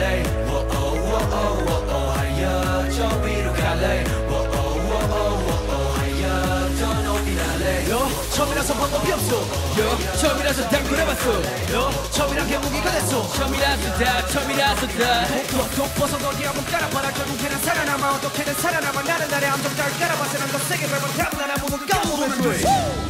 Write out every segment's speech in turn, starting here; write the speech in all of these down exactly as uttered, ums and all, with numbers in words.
갈래 워오워오워오 하여 저 위로 갈래 워오워오워오 하여 더 높이 날래 너 처음이라서 방법이 없어 요 처음이라서 달굴해봤어 너 처음이란 게 무기가 됐어 처음이라서 다 처음이라서 다 독독 벗어 거기 한번 깔아봐라 결국에는 살아남아 어떻게든 살아남아 나는 나의 함정 잘 깔아봤어 난 더 세게 밟아 답은 난 아무도 까먹으면 돼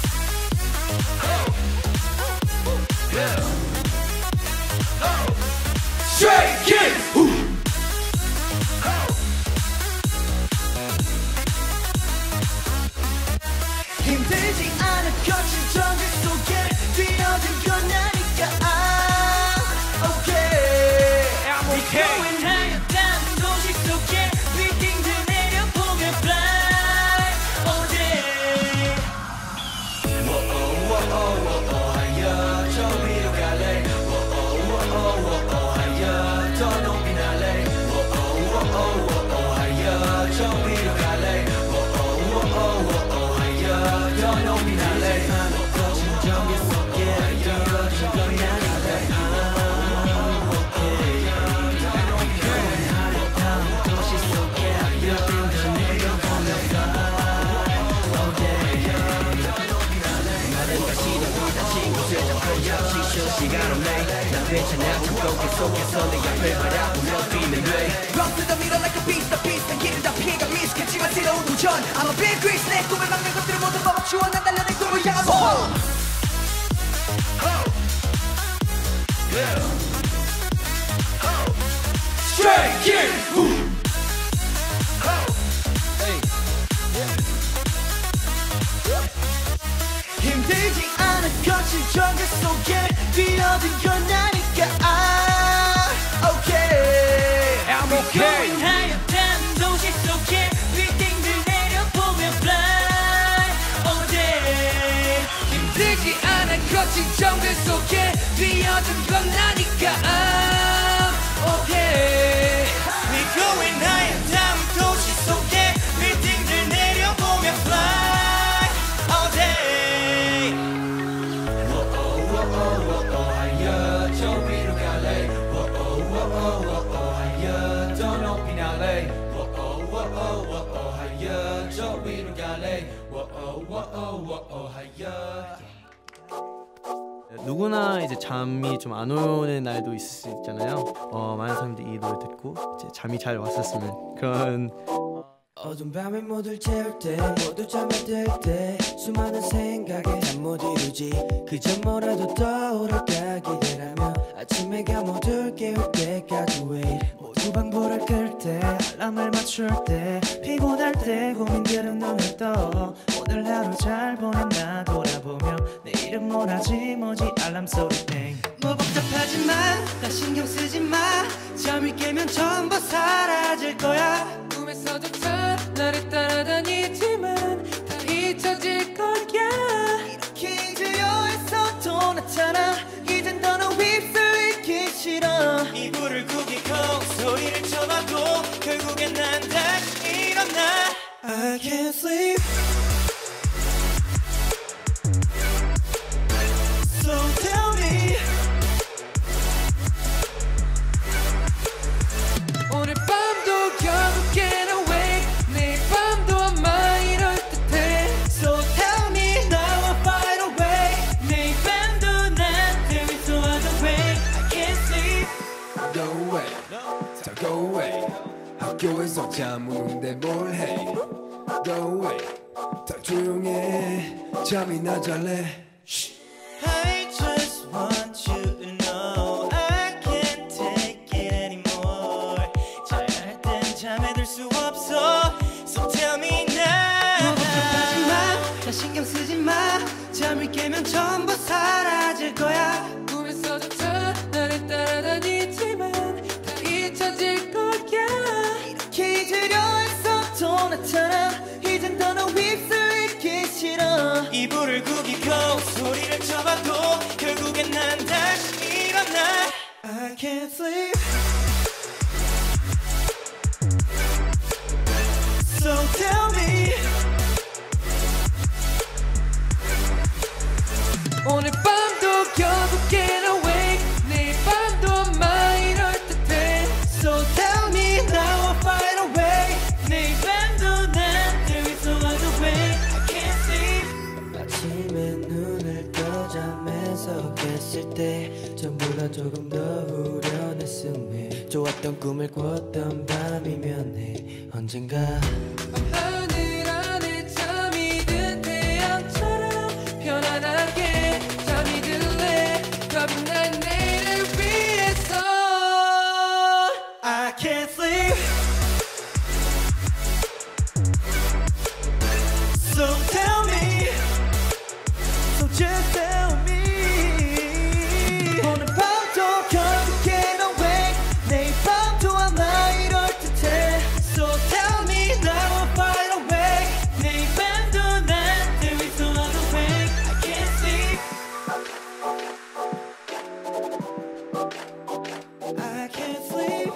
Shake it! 힘들지 않아 거친 정글 속에 뛰어든 건 나니까 ah, okay I'm okay 하얗다는 도시 속에 빌딩들 내려보면 fly all day 워오워오워오 하여 저 위로 갈래 워오워오워오 하여 더 높이 날래 워오워오워오 하여 저 위로 갈래 워오워오워오 하여 더 높이 날래 거친 정글 속에 뛰어든 건 나니까 하얗다는 도시 속에 빌딩들 내려보면 fly all day 나는 다시 너보다 친구들 잡고 역시 쉴 시간 없네 난 괜찮아 참고 계속해서 내 앞을 바라보며 뛰면 돼 Run to the middle like a beast, the beast 난 길을 다 피해가 미스겠지만 새로운 도전 I'm a big grease 내 꿈을 막는 것들을 모두 멈추어 난 달려 내 꿈을 향하고 Shake it! 힘들지 않아 거친 정글 속에 뛰어든 건 나니까 ah, okay I'm okay 하얗다는 도시 속에 빌딩들 내려보면 fly all day 힘들지 않아 거친 정글 속에 뛰어든 건 나니까 I'm okay We going 하얗다는 도시 속에 빌딩들 내려보면 fly all day 워오워오워오 하여 저 위로 갈래 워오워오워오 하여 더 높이 날래 워오워오워오 하여 저 위로 갈래 워오워오워오 하여 누구나 이제 잠이 좀 안 오는 날도 있을 수 있잖아요. 어, 많은 사람들이 이 노래 듣고 이제 잠이 잘 왔었으면 그런 어두운 밤에 모두 재울 때 모두 잠에 들 때 수많은 생각에 잠 못 이루지 그저 뭐라도 떠오를까 기대라며 아침 해가 모두 깨울 때까지 wait 모두 방불을 끌 때 알람을 맞출 때 피곤할 때 고민들은 눈을 떠 오늘 하루 잘 보냈나 돌아보며 내일은 뭘 하지 뭐지 알람 소리 땡 뭐 복잡하지만 다 신경 쓰지 마 잠이 깨면 전부 사라질 거야 꿈에서조차 나를 따라다니지만 다 잊혀질 거야 이렇게 잊으려 해서 또 나타나 이젠 더 너 휩쓸 잊기 싫어 이불을 구기고 소리를 쳐봐도 결국엔 난 다시 일어나 I can't sleep So tell me 오늘 밤도 결국엔 awake 내일 밤도 아마 이럴 듯해 So tell me now I'll find a way 내일 밤도 나한테 미소하던 way I can't sleep Go away, 자 go away 학교에서 잠 오는데 뭘해 Go away, 다 조용해 잠이나 잘래 I just want you to know I can't take it anymore 잘할 땐 잠에 들 수 없어 So tell me now 걱정하지 마, 다 신경 쓰지 마 잠을 깨면 전부 사라질 거야 꿈에서조차 나를 따라다니지만 다 잊혀질 거야 이렇게 잊으려 해서 또 나타나 이젠 더 너 휩쓸 잊기 싫어 이불을 구기고 소리를 쳐봐도 결국엔 난 다시 일어나 I can't sleep So tell me 오늘 밤도 결국엔 awake 내일 밤도 아마 이럴 듯해 좋았던 꿈을 꿨던 밤이면 해 언젠가 하늘 안에 잠이 든 태양처럼 편안하게 잠이 들래 겁이 난 내일을 위해서 I can't sleep So tell me So just tell me 오늘 밤도 결국엔 awake 내일 밤도 아마 이럴 듯해 So tell me now I'm wide awake 내일 밤도 난 there is no other way I can't sleep I can't sleep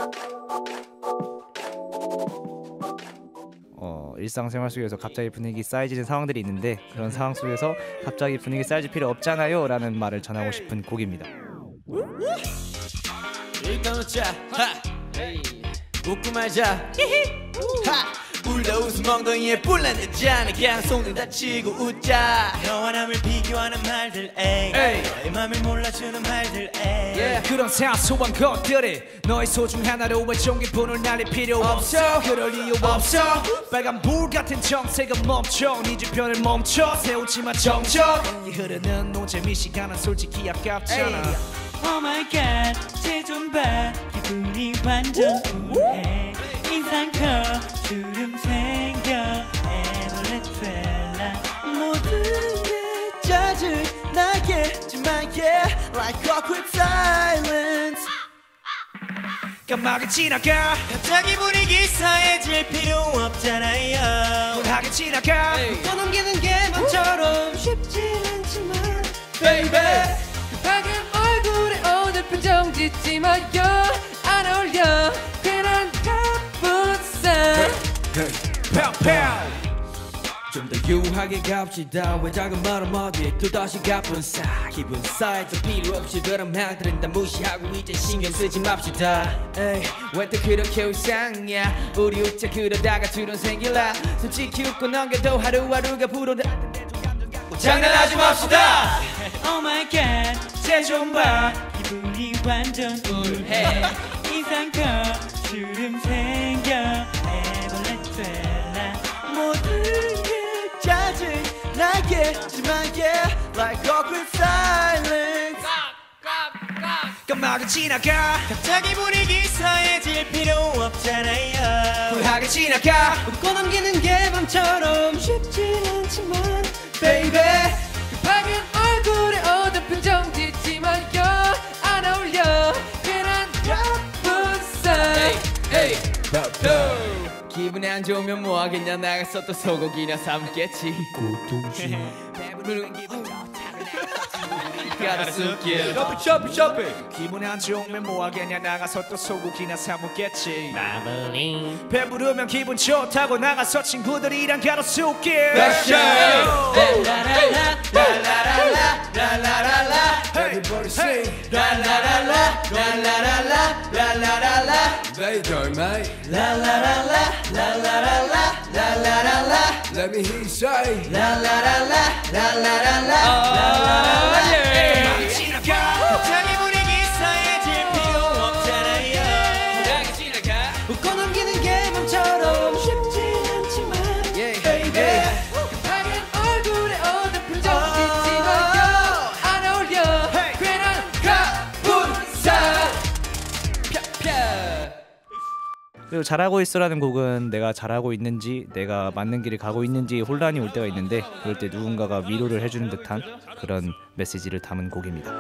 어, 일상생활 속에서 갑자기 분위기 쌓여지는 상황들이 있는데 그런 상황 속에서 갑자기 분위기 쌓여질 필요 없잖아요 라는 말을 전하고 싶은 곡입니다. 일단 웃자 하. 웃고 말자 하. 울다 웃음 엉덩이에 뿔난 듯잖아 그냥 손을 다치고 웃자 너와 남을 비교하는 말들 에이 너의 맘을 몰라주는 말들 에이 yeah. 그런 사소한 것들이 너의 소중한 하루의 종기분을 날릴 필요 없어 그럴 이유 없어 빨간 불 같은 정색은 멈춰 네 주변을 멈춰 세우지마 정적 이 흐르는 노잼 이 시간은 솔직히 아깝잖아 Oh my god 쟤 좀 봐 기분이 완전 우울해 인상 커 주름 생겨 애벌레 트렐라 모든 게 짜증나게 하지만 yeah like awkward silence 까마귀 지나가 갑자기 분위기 싸해질 필요 없잖아요 쿨하게 지나가 또 넘기는 게 맘처럼 쉽진 않지만 baby 급하게 얼굴에 오늘 표정 짓지 마요 안 어울려 괜한 가뿐싸 좀 더 유하게 갑시다 왜 작은 말은 어디에 또다시 가뿐싸 기분 쌓여도 필요 없이 그런 말들은 다 무시하고 이제 신경 쓰지 맙시다 에이 왜 또 그렇게 이상해 우리 웃자 그러다가 두려움 생길라 솔직히 웃고 넘겨도 하루하루가 불어다 장난하지 맙시다 Oh my god 쟤 좀 봐 기분이 완전 우울해 인상 커 주름 생겨 애벌레 트렐라 모든 게 짜증나게 하지만 yeah like awkward silence 까마귀 지나가 갑자기 분위기 싸해질 필요 없잖아요 쿨하게 지나가 웃고 넘기는 게 맘처럼 쉽진 않지만 baby 급하게 얼굴에 오늘 표정 짓지 마요 안 어울려 괜한 가뿐싸 에이 기분이 안 좋으면 뭐 하겠냐 나가서 또 소고기나 삶겠지 배부른 기분 좋다고 숨길 쇼핑 쇼핑 쇼핑 기분이 안 좋으면 뭐 하겠냐 나가서 또 소고기나 사 먹겠지 배부르면 기분 좋다고 나가서 친구들이랑 가로수길 Everybody say 라라라라 라라라라 라라라라 They don't mate 라라라라 라라라라 라라라라 Let me hear you say 라라라라 라라라라 갑자기 분위기 싸해질 필요 없잖아요 웃고 넘기는 게 맘처럼 쉽진 않지만 baby 급하게 얼굴에 오늘 표정 짓지 마요 안 어울려 괜한 가뿐싸 그리고 잘하고 있어라는 곡은 내가 잘하고 있는지 내가 맞는 길을 가고 있는지 혼란이 올 때가 있는데 그럴 때 누군가가 위로를 해주는 듯한 그런 메시지를 담은 곡입니다.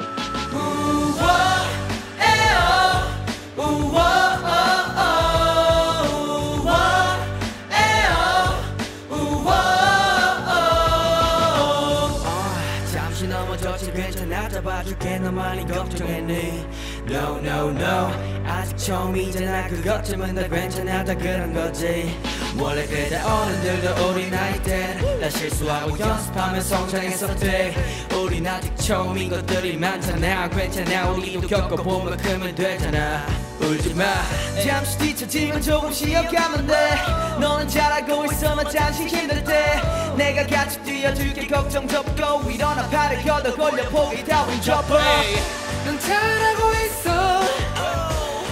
잠시 넘어졌지 괜찮아 잡아줄게 너만이 걱정했니 No no no 아직 처음이잖아 그것쯤은 다 괜찮아 다 그런 거지 원래 그래 어른들도 우리 나이 때다 실수하고 연습하며 성장했었대 우린 아직 처음인 것들이 많잖아 괜찮아 우리도 겪어보면 크면 되잖아 울지마 잠시 뒤처지면 조금 쉬어가면 돼 너는 잘하고 있어 잠시 힘들 때 내가 같이 뛰어줄게 걱정 접고 일어나 팔을 걷어 걸려 포기 따윈 접어 넌 잘하고 있어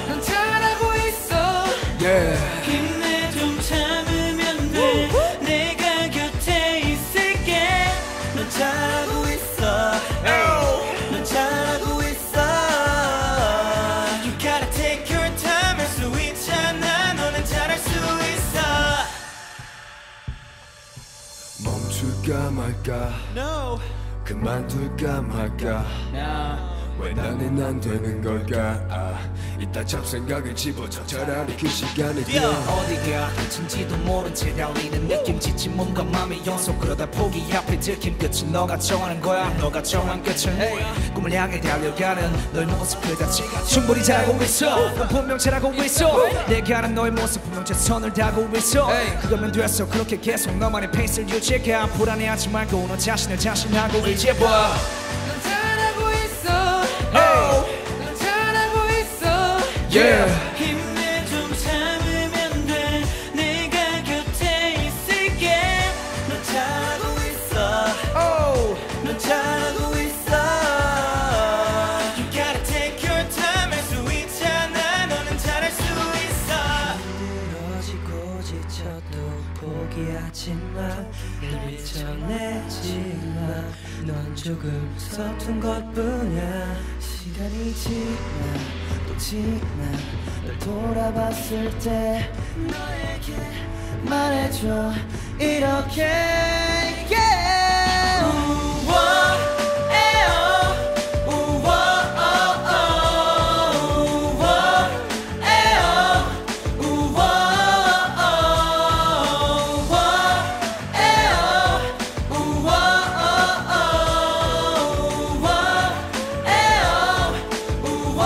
Yeah. 힘내 좀 참으면 돼. 내가 곁에 있을게. 넌 잘하고 있어. 넌 잘하고 있어. You gotta take your time. 할 수 있잖아. 너는 잘할 수 있어. 멈출까 말까 No. 그만둘까 말까 No. 왜 나는 안 되는 걸까 아, 이따 잡생각을 집어쳐 차라리 그 시간을 뛰어 어디가 끝인지도 모른 채 달리는 느낌 지친 몸과 맘의 연속 그러다 포기 앞에 들킨 끝은 너가 정하는 거야 너가 정한 끝은 hey, 꿈을 향해 달려가는 너의 모습 그 자체가 충분히 잘하고 있어 넌 분명 잘하고 있어 내가 아는 너의 모습 분명 최선을 다하고 있어 hey, 그거면 됐어 그렇게 계속 너만의 페이스를 유지해가 불안해하지 말고 너 자신을 자신하고 이제 봐 넌 잘하고 있어 hey. 넌 잘하고 있어 Yeah. 힘내 좀 참으면 돼. 내가 곁에 있을게. 넌 잘하고 있어. oh. 넌 잘하고 있어. You gotta take your time. 할 수 있잖아. 너는 잘할 수 있어. 힘들어지고 지쳐도 포기하지 마. 늘 미쳐내지 마. 넌 조금 서툰 것뿐이야. 시간이 지나 또 지나 널 돌아봤을 때 너에게 말해줘 이렇게 yeah. 우와, 에어. 우와, 어, 어. 우와, 에어. 우와, 어, 우와, 에어. 우와, 어, 어. 우와, 에어. 우와,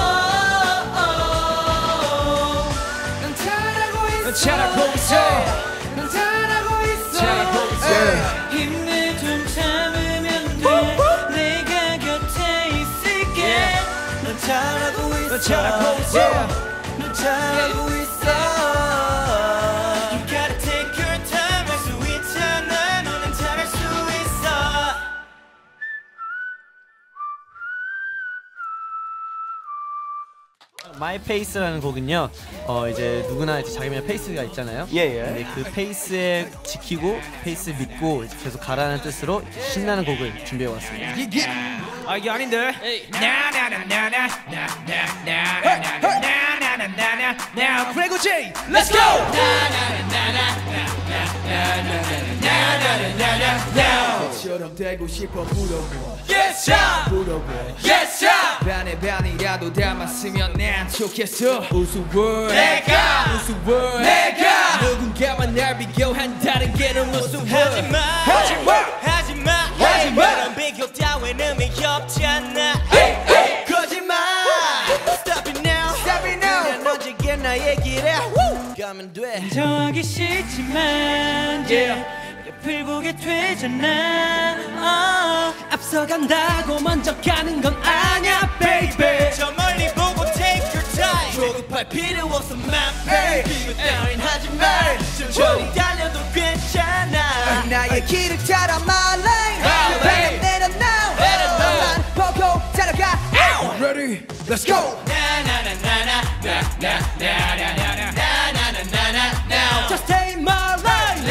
어. 넌 잘하고 있어 넌 잘하고 있어 넌 잘하고 있어 잘하고 있어 힘내 좀 참으면 돼. 내가 곁에 있을게. 넌 잘하고 있어. 넌 잘하고 있어 넌 잘하고 있어. You gotta take your time. 할 수 있잖아. 너는 잘할 수 있어. 마이 페이스라는 곡은요. 어 이제 누구나 이제 자기만의 페이스가 있잖아요. 예, 예. 근데 그 페이스에 지키고 페이스 믿고 이제 계속 가라는 뜻으로 신나는 곡을 준비해 왔습니다. 아 이게 아닌데 나나나나나나나나나나나나나나 그레고 제이 Let's go 처럼 되고 싶어 물어보 Yes sir 물어보 Yes sir 반에 반이라도 담았으면 난 좋겠어 우스워 내가 우스워 내가 누군가만 날 비교한다는 게 너무 무서워 하지마 하지마 하지마 하지마 그런 비교 따위는 의미 없잖아. 거짓말 Stop it now. Stop it now 난 언제게 나의 길에 가면 돼. 정하기 싫지만 Yeah. 옆을 보게 되잖아. oh. 앞서간다고 먼저 가는 건 아냐 baby 저 멀리 보고 take your time. 조급할 필요 없어 my baby. 비교 따윈 하지 말. 천천히 달려도 괜찮아. 나의 길을 따라 my lane Oh, baby. 내려 now 내려 now. 너만 보고 따라가 Ready? Let's go! Just take my life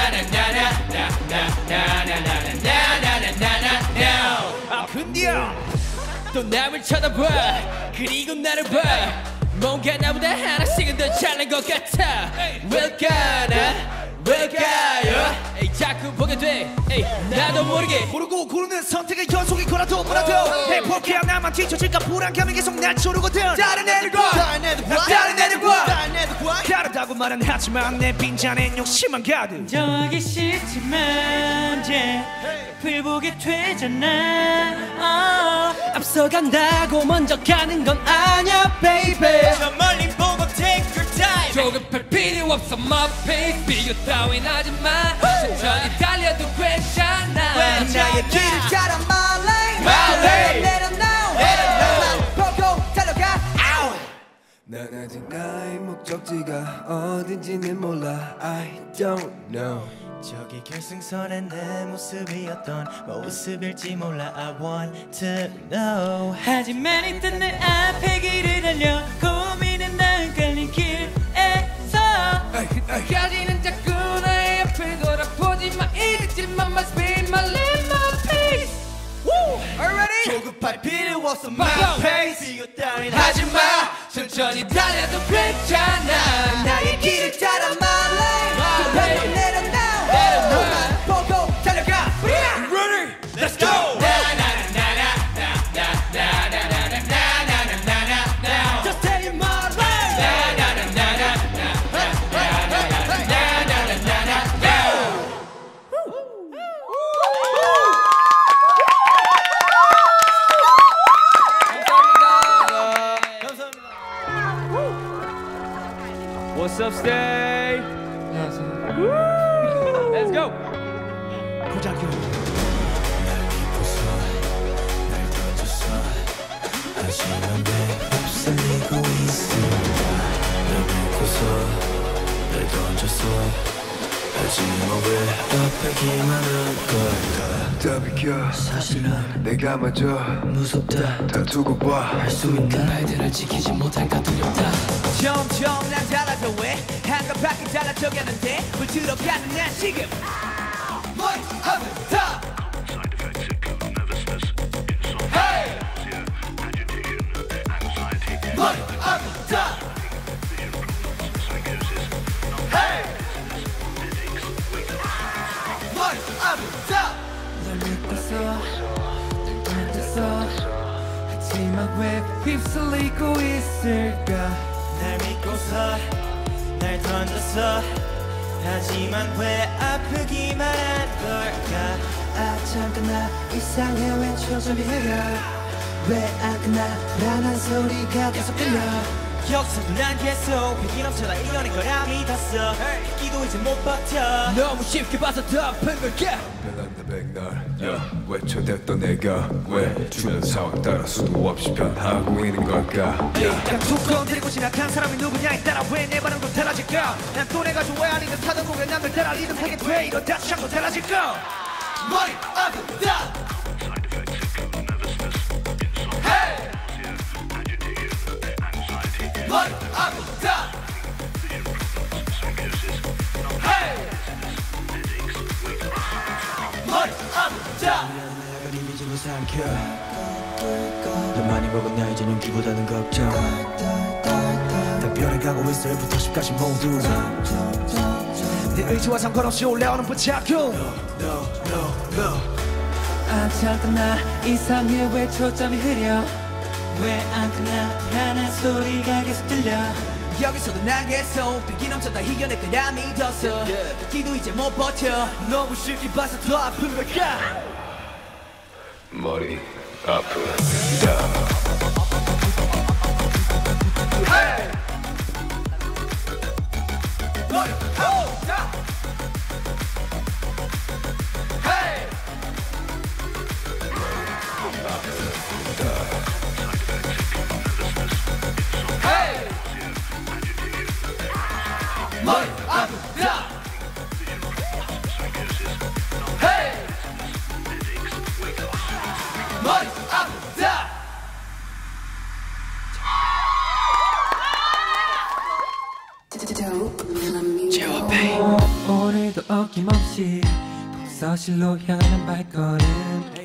아 근데요 또 남을 쳐다봐 그리고 나를 봐 뭔가 나보다 하나씩은 더 잘난 것 같아 왜일까나 왜일까요 에이 자꾸 보게 돼 에이 나도 모르게 모르고 고르는 선택의 연속이 거라도 뭐라도 해볼게야 나만 뒤처질까 불안감이 계속 날 조르거든 다른 애들과 다른 애들과 다른 애들과 다른 애들과 다르다고 말은 하지만 내 빈잔엔 욕심만 가득 정하기 싫지만 이제 옆을 보게 되잖아. oh. 앞서간다고 먼저 가는 건 아냐 baby 저 멀리 보고 take your time. 조급할 필요 없어 my pace 비교 따윈 하지마 천천히 달려도 괜찮아 괜찮아. 나의 길을 따라 my lane My lane. 내려 now 내려 너만 보고 달려가 난 아직 나의 목적지가 어딘지는 몰라 I don't know 저기 결승선에 내 모습이었던 모습일지 몰라 I want to know. 하지만 일단 내 앞에 길을 달려 고민은 나 헷갈린 길에서 so my pace 하지마 천천히 달려도 괜찮아 나의 길을 따라 my lane 그 방금 내려 now 너만 보고 달려가 Ready Let's go Just stay in my lane What's up, stay? Let's go. 고작교 하지만 왜 휩쓸리고 있을까 날 믿고서 날 던졌어 하지만 왜 아프기만 한 걸까 다 비켜 사실은 내가 먼저 무섭다 다 두고 봐 할 수 있는 말들을 지키지 못할까 두렵다 점점 난 달라져 왜 한가밖에 달라져가는데 물 들어가는 난 지금 머리 하면 다 Hey! 머리 하면 다 Hey! 머리 하면 다 널 믿고서 널 던졌어 하지만 왜 휩쓸리고 있을까 날 믿고서 날 던졌어 하지만 왜 아프기만 한 걸까 아 잠깐 나 이상해 왜 초점이 흐려 왜 안 끝나 불안한 소리가 계속 들려 여기서도 난 계속 위기 넘쳐나 이겨낸 거라 믿었어 기도 이제 못 버텨 너무 쉽게 봐서 더 아픈 걸까 변한다 백날 yeah. 외쳐댔던 내가 왜 주변 상황 따라 수도 없이 변하고 있는 걸까 yeah. 두꺼운 들고 지나간 사람이 누구냐에 따라 왜 내 반응도 달라질까 난 또 내가 좋아야 하는 듯 하던 곡에 남들 따라 리듬하게 돼 이러다 자꾸 달라질까 머리 아프다 Hey! 머리 아프다 Hey! 머리 아프다 내가 리미지고 삼켜 더 많이 먹은 나 이제 눈기보다는 걱정 다 변해가고 있어 일부터 십까지 모두 내 의지와 상관없이 올라오는 부착용 아 잠깐 나 이상해 왜 초점이 흐려 왜 안 끝나 불안한 소리가 계속 들려 여기서도 난 계속 위기 넘쳐다 이겨낼 거라 믿었어 기도 이제 못 버텨 너무 쉽게 봐서 더 아픈 걸까 머리 아프다 Hey! 머리 아프다 Hey! Hey! 머리 아프다 Hey! 머리 아프다 오늘도 어김없이 독서실로 향하는 발걸음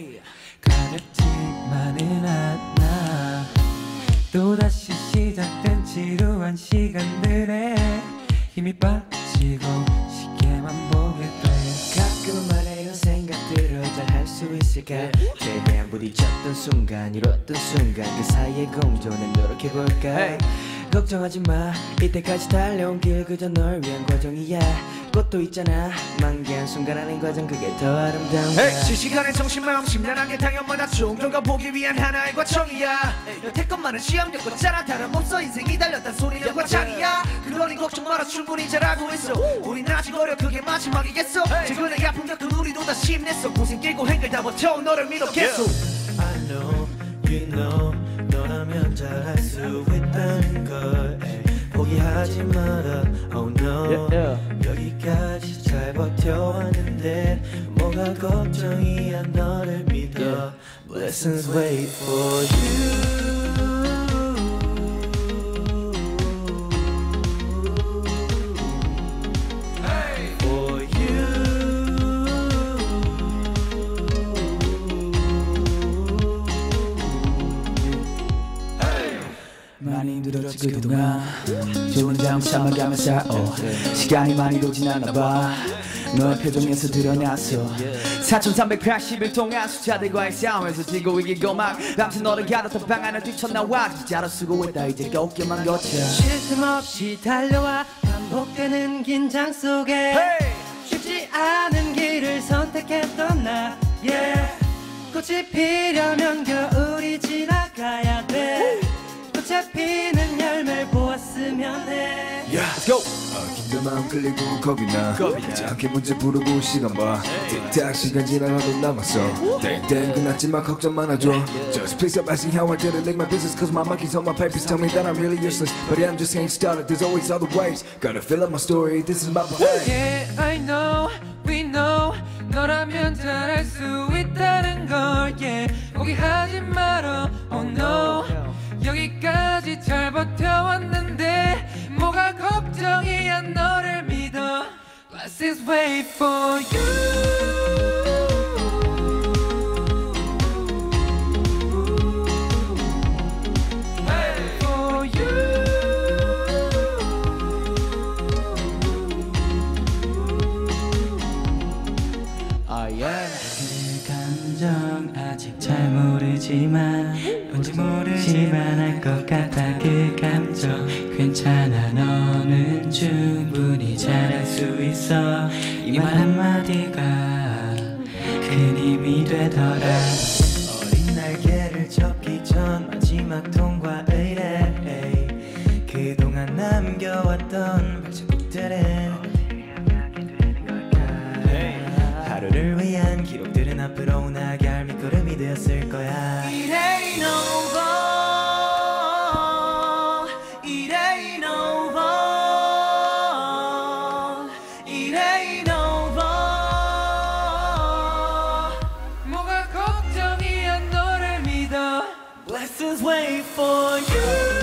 가볍지만은 않아 또다시 시작된 지루한 시간들에 힘이 빠지고 쉽게만 보게 돼 가끔은 말해 이런 생각들을 잘 할 수 있을까 최대한 부딪혔던 순간 이뤘던 순간 그 사이에 공존해 노력해볼까 hey. 걱정하지 마 이때까지 달려온 길 그저 널 위한 과정이야 꽃도 있잖아 만개한 순간하는 과정 그게 더 아름다운 거야 hey. 실시간에 정신 마음 심란한 게 당연마다 종종가 보기 위한 하나의 과정이야 여태껏 시험 겪었잖아 다름없어 인생이 달렸단 소리는 과장이야 그러니 걱정 마라 충분히 잘하고 있어 우린 아직 어려 그게 마지막이겠어 최근에 아픔 겪은 우리도 다 힘냈어 고생 끼고 행글 다 버텨 너를 믿어 계속 I know you know 너라면 잘할 수 있다는 걸 에이, 포기하지 마라 oh no yeah, yeah. 여기까지 잘 버텨왔는데 뭐가 걱정이야 너를 믿어 yeah. Blessings wait for you 그동안 좋은 잠 참아가면서 어, 시간이 많이도 지났나봐 너의 표정에서 드러났어 사천삼백팔십 일 동안 숫자들과의 싸움에서 지고 이기고 막 밤새 너를 가뒀던 방 안을 뛰쳐나와 진짜로 수고했다 이제 어깨만 거쳐 쉴 틈 없이 달려와 반복되는 긴장 속에 hey! 쉽지 않은 길을 선택했던 나 yeah. 꽃이 피려면 겨울이 지나가야 돼 꽃에 피는 열매를 보았으면 해 yeah. Let's go! 내 마음 끌리고 겁이 나 짧게 문제 부르고 시간 봐 틱탁 시간 지나가도 남았어 땡땡 끝났지만 걱정 많아줘 Just please stop asking how I did it like my business cause my monkey's on my papers tell me that I'm really useless But I'm just getting started there's always other ways Gotta fill up my story this is my way Yeah I know we know 너라면 잘할 수 있다는 걸 yeah 포기하지 말어 oh no 여기까지 잘 버텨왔는데 뭐가 걱정이야 너를 믿어 Blessings wait for you 아직 잘 모르지만 뭔지 모르지만 알 것 같아 그 감정 괜찮아 너는 충분히 잘할 수 있어 이 말 한마디가 큰 힘이 되더라 어린 날개를 접기 전 마지막 통과의래 그동안 남겨왔던 발자국들은 하루를 위한 기록들은 앞으로 나게 할 밑거름이 되었을 거야 It ain't over It ain't over It ain't over 뭐가 걱정이야 너를 믿어 Blessings wait for you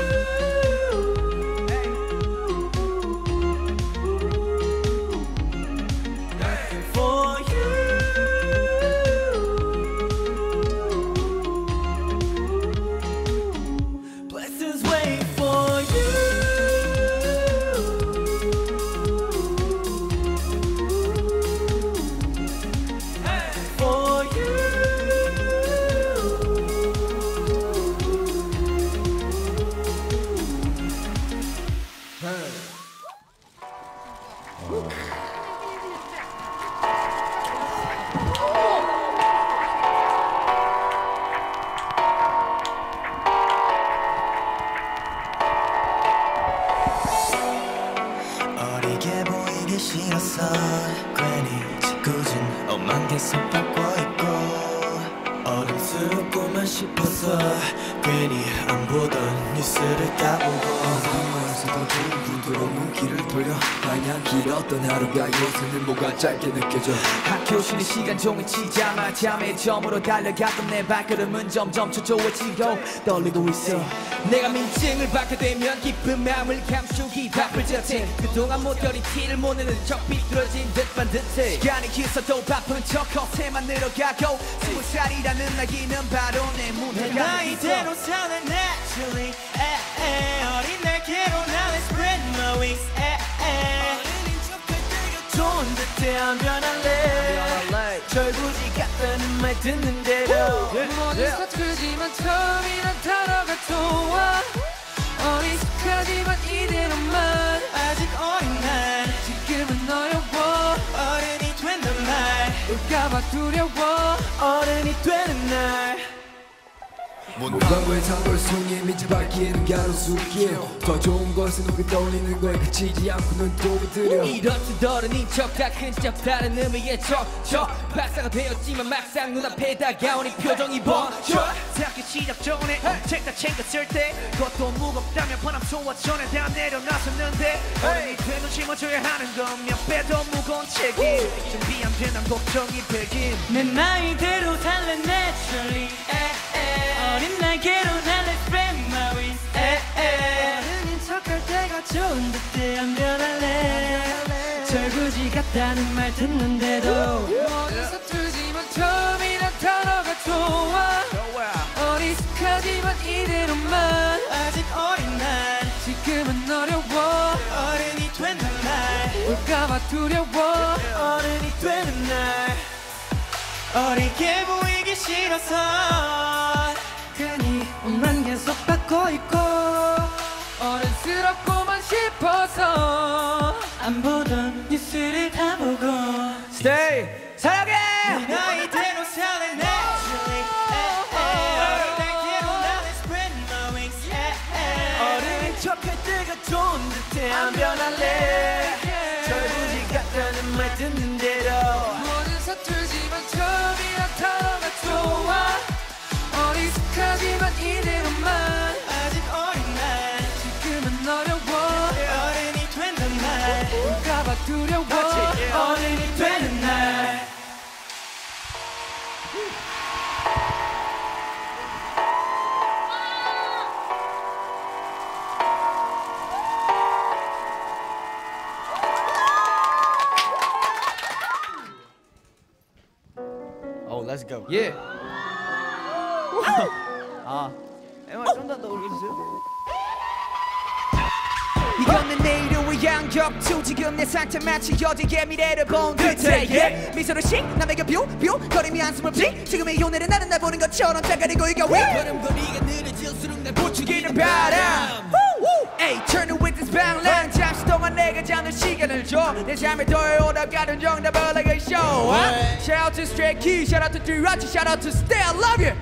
어리게 보이기 싫었어 괜히 짓궂은 엄만 계속 밟고 있고 어림스럽고만 싶어서 괜히 안 보던 뉴스를 따보고 영화에서도 중국으로 눈길을 돌려 마냥 길었던 하루가 요새는 뭐가 짧게 느껴져 학교 쉬는 시간 종일 치자마 잠의 점으로 달려갔던 내 발걸음은 점점 초조해지고 떨리고 있어 내가 민증을 받게 되면 기쁜 마음을 감추기 바쁠 듯해 그동안 못 결이 티를 못 내는 척 비뚤어진 듯 반듯해 시간이 길어도 바쁜 척 허세만 늘어가고 스무 살이라는 나이는 바로 내 문화가 내 나이대로 사는 naturally 어린 날개로 날 spread my wings 어른인 척할 때가 좋은 듯해 안 변할래 절구지 같다는 말 듣는 대로 모든 서툴지만 처음이란 단어가 좋아 어리숙하지만 이대로만 아직 어린 날 지금은 어려워 어른이 된단 말 올까봐 두려워 어른이 되는 날 뭔가의 상벌 속에 미쳐박히는 가로수길 더 좋은 것은 우리 떠올리는 거에 그치지 않고는 도움이 들여 이렇듯 어른인 척 다 큰 척 다른 의미의 척척 박사가 되었지만 막상 눈앞에 다가오니 표정이 번쩍 대학교 시작 전에 책 다 챙겼을 때 그것도 무겁다면 번함 소와 전에 다 내려놨었는데 어른이 돼도 짊어져야 하는 건 몇 배 더 무거운 책임 준비 안 된 난 걱정이 되긴 내 나이대로 살래 naturally 어린 날개로 날래 spread my wings 어른인 척할 때가 좋은 듯해 안 변할래 절구지 같다는 말 듣는데도 모든 서툴지만 처음이란 단어가 좋아 어리숙한 익숙하지만 이대로만 아직 어린 날 지금은 어려워 어른이 된단 날 올까봐 두려워 어른이 되는 날 어리게 보이기 싫어서 괜히 옷만 계속 받고 있고 어른스럽고만 싶어서 안 보던 뉴스를 다 보고 Stay 사랑해 나이대로 살래 naturally 어른에게로 나는 spread my wings 어른인 척할 때가 좋은 듯해 안 변할래 철부지 같다는 말 듣는 대로 모든 서툴지만 처음이라 단어가 좋아 어리숙하지만 이대로만 아직 어린 날 지금은 어려워 어른이 된단 말 올까봐 두려워 어른이 되는 날 Oh, let's go. 예 아, 엠알 좀더 더 올려주세요. 이건 내 내일을 위한 격투 지금 내 상태 마치 어제의 미래를 본 듯해 yeah. 미소를 씩 남에게 뷰뷰 거리며 한숨을 피 지금의 오늘은 나는 날 보는 것처럼 짜가리고 이겨 위 걸음걸이가 느려질수록 날 부추기는 바람 Hey, turn it with this bang line 잠시 동안 내가 잡는 시간을 줘내 삶에 더해 오다가는 정답을 내게 show huh? Shout out to Stray Kids, shout out to Dirachi, shout out to Stay, I love you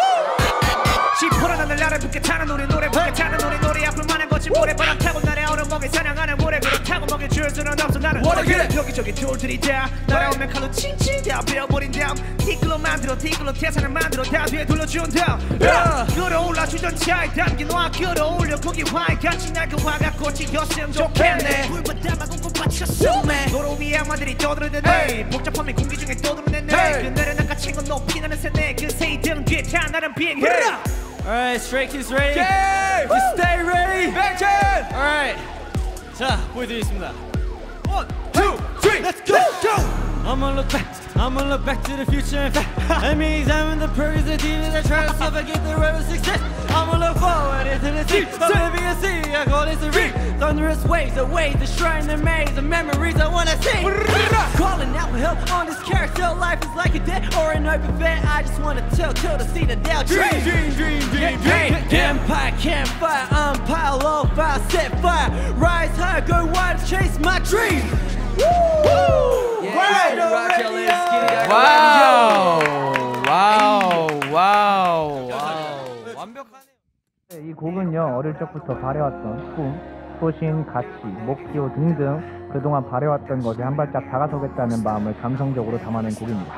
시퍼런 하늘 나를 붙게 타는 노래 노래 붙게 타는 노래 노래 앞을 많은 거친 모래바람 타고 나의 얼음먹이 사냥하는 모래 그럼 타고 먹일 줄 수는 없어 나는 여기저기 줄들이 다 날아오면 칼로 칭칭 다 베어버린 다음 티끌로 만들어 티끌로 태산을 만들어 다 뒤에 돌려준 다음 끌어올라 주전차에 담긴 와 끌어올려 거기 화에 같이 날 그 화가 꽂히었으면 좋겠네 불바다만 꽁꽁 받쳤어 도로 위에 악마들이 떠들어대네 복잡함이 공기 중에 떠들어내네 그날은 낚아챈 건 높이 나는 새네 그 새이들은 뒤에 타 나는 비행해 Alright, Stray Kids ready? Yeah, You stay ready? Back turn Alright. 자, 보여드리겠습니다. One, two, three, let's go, go I'ma look back, I'ma look back to the future in fact Let me examine the purpose of demons that try to suffocate the road of success I'ma look forward into the sea, so living a sea, I call this a reef Thunderous waves, the waves, the shrine, the maze, the memories I wanna see Calling out for help on this carousel, life is like a dead or an open fair I just wanna tell, till to see the Dow dream Dream, dream, dream, dream, dream Empire, campfire, umpire, low fire, set fire Rise high, go wide, chase my dream Woo! Yeah, rock your let's get it 와우 와우 와우 와우 완벽하네요. 이 곡은요 어릴 적부터 바래왔던 꿈, 소신, 가치, 목표 등등 그동안 바래왔던 것에 한 발짝 다가서겠다는 마음을 감성적으로 담아낸 곡입니다.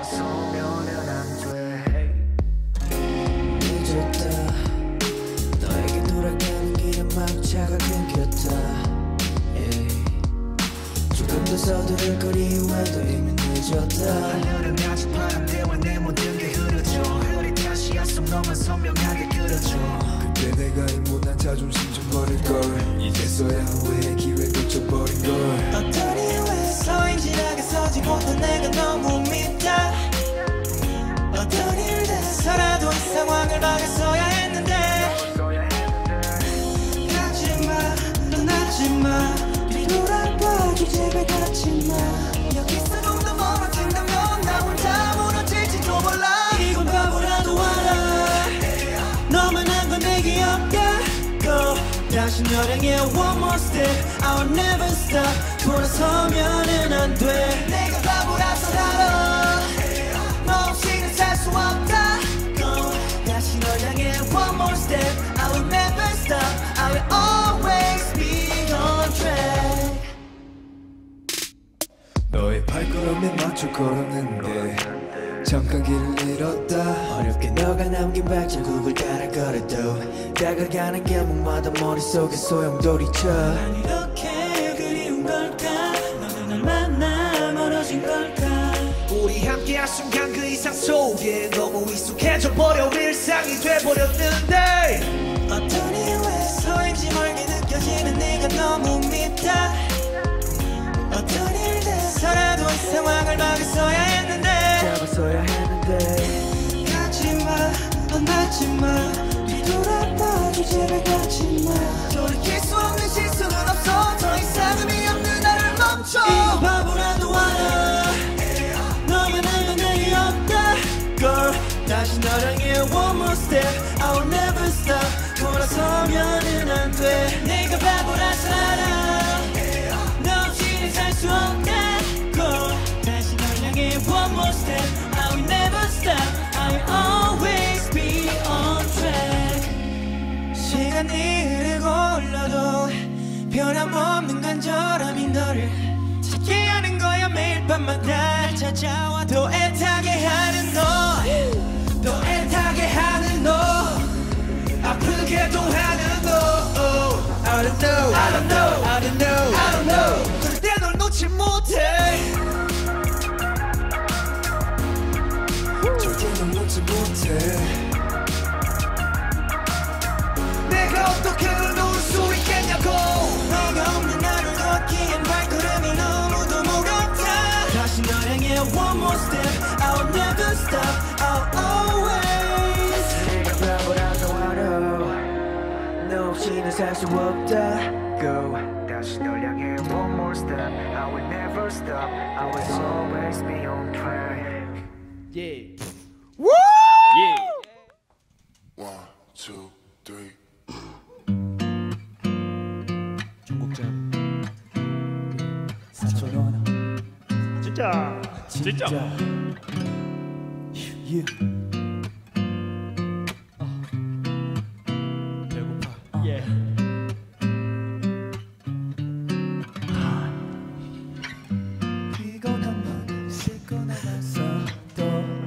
늦었다 너에게 돌아가는 길은 막차가 끊겼다 조금 더 서두를 거리 후에도 이미 늦었다 하늘은 아직 파란데와 내 모든 게 흐려져 흐린 다시야 속 너만 선명하게 그려줘 그때 내가 이 못난 자존심 좀 버릴걸 이제서야 후회의 기회 놓쳐버린걸 어떤 이유에서인지 나가서지 못한 내가 너무 밉다 어떤 이유 때서라도 이 상황을 막았어야 했는데 가지마 떠나지마 돌아봐 집에 갔지만 여기서 좀 더 멀어진다면 나 혼자 무너질지도 몰라 이건 바보라도 알아 너만 한 건 내게 없겠고 다시 널 향해 one more step I'll never stop 돌아서면은 안 돼 내가 바보라서 알아 너 없이는 살 수 없다고 다시 널 향해 one more step I will never stop I will always be on track 너의 발걸음에 맞춰 걸었는데 잠깐 길을 잃었다 어렵게 너가 남긴 발자국을 따라 걸어도 다가가는 길목마다 머릿속에 소용돌이쳐 난 이렇게 그리운 걸까 너는 날 만나 멀어진 걸까 우리 함께한 순간 그 이상 속에 너무 익숙해져 버려 일상이 돼버렸는데 어떤 이유에서인지 멀게 느껴지는 네가 너무 밉다 어떤 일 돼서라도 이 상황을 막았어야 했는데 잡았어야 했는데 가지마 떠났지만 뒤돌아봐도 제발 가지마. 돌이킬 수 없는 실수는 없어. 더 이상 의미 없는 나를 멈춰. 이거 바보라도 알아. 너만은 내게 없다 girl. 다시 너랑 해 one more step. I will never stop. 돌아서면은 안 돼. 내가 바보라서 알아. 너 없이는 살 수 없다 girl. 다시 널 향해 one more step. I will never stop. I will always be on track. 시간이 흐르고 흘러도 변함없는 간절함이 너를 찾게 하는 거야. 매일 밤마다 찾아와 더 애타게 하는 너. 더 애타게 하는 너. 아프게도 하는 너. I don't know, I don't know, I don't know, I don't know. 절대 널 놓지 못해. 절대 널 놓지 못해. 내가 어떻게 널 놓을 수 있겠냐고. 너가 없는 나를 걷기엔 발걸음이 너무도 무겁다. 다시 널 향해 one more step. I will never stop. I'll always. 내가 바보라도 알아. 너 없이는 살 수 없다 go. 다시 널 향해 one more step. I will never stop. I will always be on track. 예. Woo! 예. One, two, three. 중국장 사천 원. 진짜 진짜. Yeah. 배고파. 예. 피곤하면 씻고 나가서 또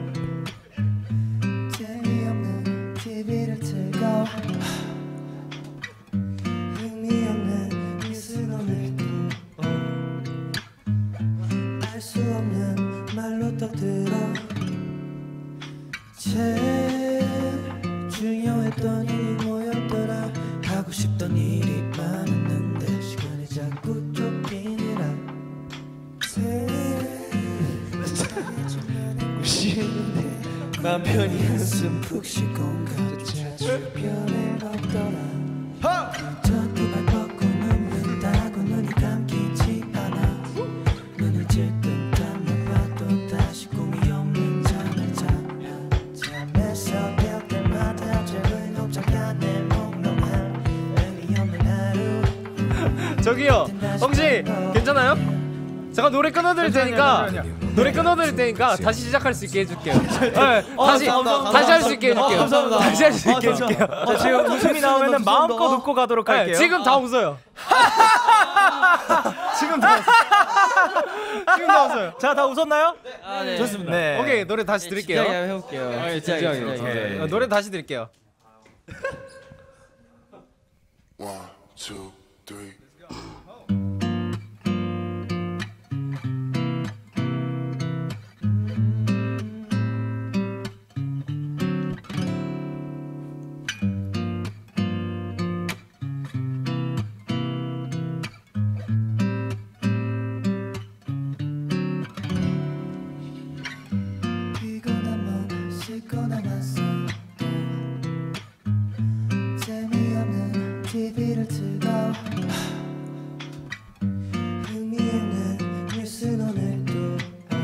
재미없는 티비를 틀고 의미없는 뉴스는 오늘도 알 수 없는 말로 떠들어. 제일 중요했던 일이 뭐였더라. 하고 싶던 일이 많았는데 시간이 자꾸 쫓기느라. 쉬는데 맘 편히 한숨 푹 쉬고 가조차 주변에 없더라. 두 발 뻗고 눕는다고 눈이 감기지 않아. 눈을 질끈 감아봐도 다시 꿈이 없는 잠을 자. 잠에서 깰 때마다 짧은 옵작한데 몽롱한 의미 없는 하루. 저기요 혹시 괜찮아요? 잠깐 노래 끊어드릴 테니까 노래 끊어드릴 테니까 다시 시작할 수 있게 해줄게요. 네, 다시 다시 할 수 있게 해줄게요. 감사합니다. 다시 할 수 있게 해줄게요. 어, 지금 웃음이 나오면은 마음껏 웃고 가도록 할게요. 네, 지금 다 웃어요. 지금 다 지금 다 웃어요. 자, 다 웃었나요? 아, 네. 좋습니다. 네. 오케이 노래 다시 드릴게요. 진지하게 해볼게요. 아, 예, 진지하게, 진지하게. 진지하게. 어, 노래 다시 드릴게요. One, two, three. 피곤하면 씻고 나가서 재미없는 티비를 틀고 의미없는 뉴스는 오늘도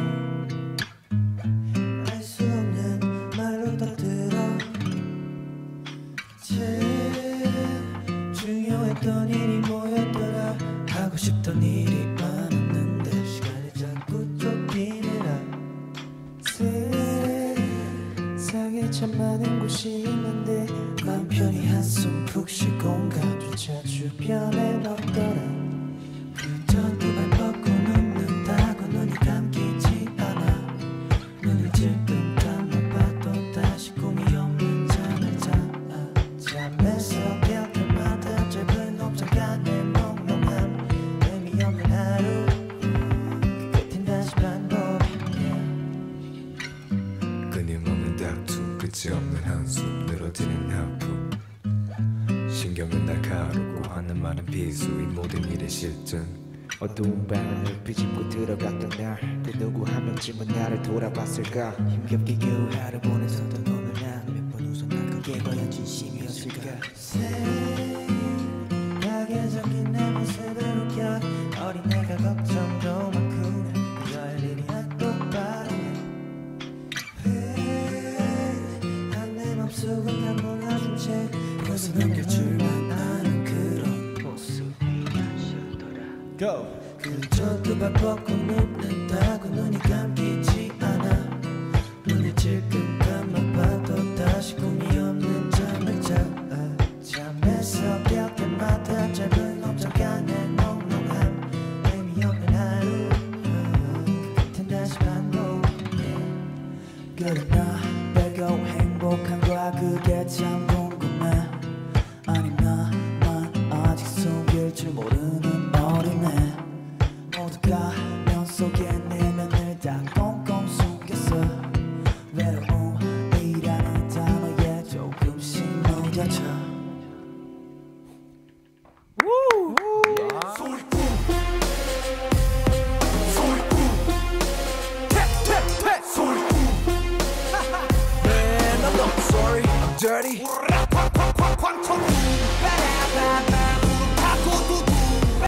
알 수 없는 말로 떠들어. 제일 중요했던 일이 뭐였더라. 하고 싶던 일이 많았는데 시간이 자꾸 쫓기느라. 세상에 참 많은 곳이 있는데 맘 편히 한숨 푹 쉴 공간조차 주변에 없더라. 그저 두 발 뻗고 눕는다고 눈이 감기지 않아. 눈을 질끈 감아봐도 다시 꿈이 없는 잠을 자. 잠에서 깰 때마다 짧은 옵작한데 몽롱한 의미 없는 하루. 그 끝엔 다시 반복해. 끊임없는 다툼 끝이 없는 한숨 늘어지는 아픔 신경은 날카롭고 하는 말은 비수 이 모든 일의 실증 어두운 밤을 비집고 들어갔던 날 그 누구 한 명쯤은 나를 돌아봤을까. 힘겹게 겨우 하루 보내서던 오늘 난 몇 번 웃어나가. 게 과연 진심이었을까 새하게 적힌 내 모습을 웃겨 어린애가 걱정도 많구나 그럴 일이야 똑바로 내 맘속은 다 몰라준 채 벌써 넘겨줄만 아는 그런 모습이었더라 Go 그저 두 발 뻗고 눕는다고 눈이 감기지 않아 눈을 질끈 감아봐도 다시 꿈이 없는 잠을 자 잠에서 깰 때마다 짧은 옵작간의 몽롱함 의미 없는 하루 그 끝엔 다시 반복해 그러나 빼고 행복한가 그게 참 궁금해 아니 나만 아직 숨길 줄 모르는 어린애 모두가 면 속에 내면을 다 꽁꽁 숨겼어 외로움이라는 단어에 조금씩 무뎌져 Man, I'm not sorry, I'm dirty